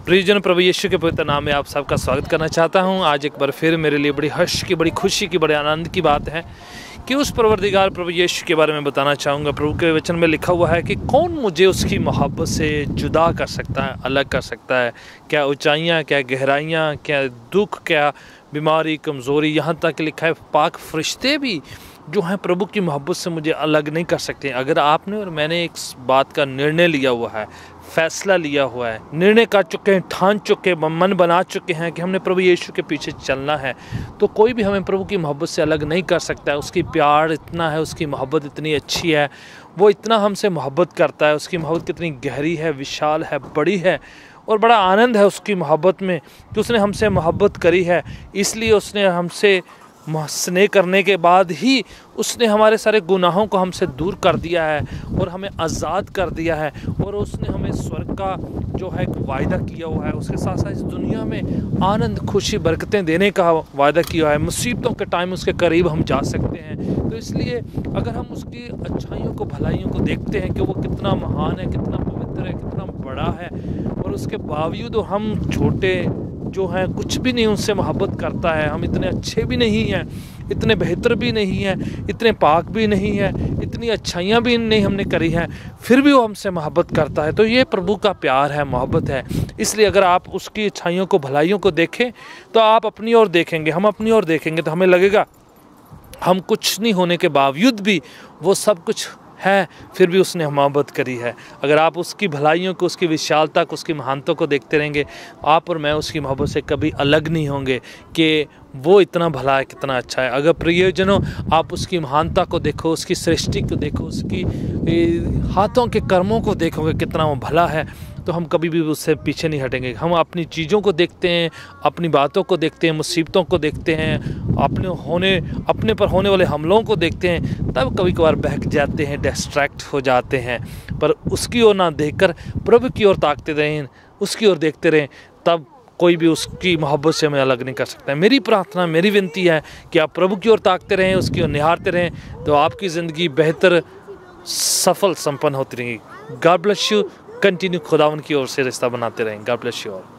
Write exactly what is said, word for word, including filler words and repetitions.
प्रियजन, प्रभु यीशु के पवित्र नाम में आप सबका स्वागत करना चाहता हूं। आज एक बार फिर मेरे लिए बड़ी हर्ष की, बड़ी खुशी की, बड़े आनंद की बात है कि उस परवरदिगार प्रभु यीशु के बारे में बताना चाहूँगा। प्रभु के वचन में लिखा हुआ है कि कौन मुझे उसकी मोहब्बत से जुदा कर सकता है, अलग कर सकता है। क्या ऊंचाइयाँ, क्या गहराइयाँ, क्या दुख, क्या बीमारी, कमज़ोरी, यहाँ तक लिखा है पाक फरिश्ते भी जो हैं प्रभु की मोहब्बत से मुझे अलग नहीं कर सकते। अगर आपने और मैंने एक बात का निर्णय लिया हुआ है, फैसला लिया हुआ है, निर्णय कर चुके हैं, ठान चुके, मन बना चुके हैं कि हमने प्रभु यीशु के पीछे चलना है, तो कोई भी हमें प्रभु की मोहब्बत से अलग नहीं कर सकता है। उसकी प्यार इतना है, उसकी मोहब्बत इतनी अच्छी है, वो इतना हमसे मोहब्बत करता है। उसकी मोहब्बत कितनी गहरी है, विशाल है, बड़ी है, और बड़ा आनंद है उसकी मोहब्बत में कि उसने हमसे मोहब्बत करी है। इसलिए उसने हमसे स्नेह करने के बाद ही उसने हमारे सारे गुनाहों को हमसे दूर कर दिया है और हमें आज़ाद कर दिया है। और उसने हमें स्वर्ग का जो है एक वायदा किया हुआ है, उसके साथ साथ इस दुनिया में आनंद, खुशी, बरकतें देने का वायदा किया है। मुसीबतों के टाइम उसके करीब हम जा सकते हैं। तो इसलिए अगर हम उसकी अच्छाइयों को, भलाइयों को देखते हैं कि वो कितना महान है, कितना पवित्र है, कितना बड़ा है, और उसके बावजूद हम छोटे जो हैं, कुछ भी नहीं उनसे मोहब्बत करता है। हम इतने अच्छे भी नहीं हैं, इतने बेहतर भी नहीं हैं, इतने पाक भी नहीं हैं, इतनी अच्छाइयाँ भी नहीं हमने करी हैं, फिर भी वो हमसे मोहब्बत करता है। तो ये प्रभु का प्यार है, मोहब्बत है। इसलिए अगर आप उसकी अच्छाइयों को, भलाइयों को देखें तो आप अपनी ओर देखेंगे, हम अपनी ओर देखेंगे तो हमें लगेगा हम कुछ नहीं होने के बावजूद भी वो सब कुछ है, फिर भी उसने मोहब्बत करी है। अगर आप उसकी भलाइयों को, उसकी विशालता को, उसकी महानता को देखते रहेंगे, आप और मैं उसकी मोहब्बत से कभी अलग नहीं होंगे कि वो इतना भला है, कितना अच्छा है। अगर प्रियजनों आप उसकी महानता को देखो, उसकी सृष्टि को देखो, उसकी हाथों के कर्मों को देखोगे कितना वो भला है, तो हम कभी भी उससे पीछे नहीं हटेंगे। हम अपनी चीज़ों को देखते हैं, अपनी बातों को देखते हैं, मुसीबतों को देखते हैं, अपने होने अपने पर होने वाले हमलों को देखते हैं, तब कभी कभार बहक जाते हैं, डिस्ट्रैक्ट हो जाते हैं। पर उसकी ओर ना देखकर प्रभु की ओर ताकते रहें, उसकी ओर देखते रहें, तब कोई भी उसकी मोहब्बत से हमें अलग नहीं कर सकता है। मेरी प्रार्थना, मेरी विनती है कि आप प्रभु की ओर ताकते रहें, उसकी ओर निहारते रहें, तो आपकी ज़िंदगी बेहतर, सफल, संपन्न होती रहेगी। God bless you. कंटिन्यू खुदावन की ओर से रिश्ता बनाते रहें। God bless you all.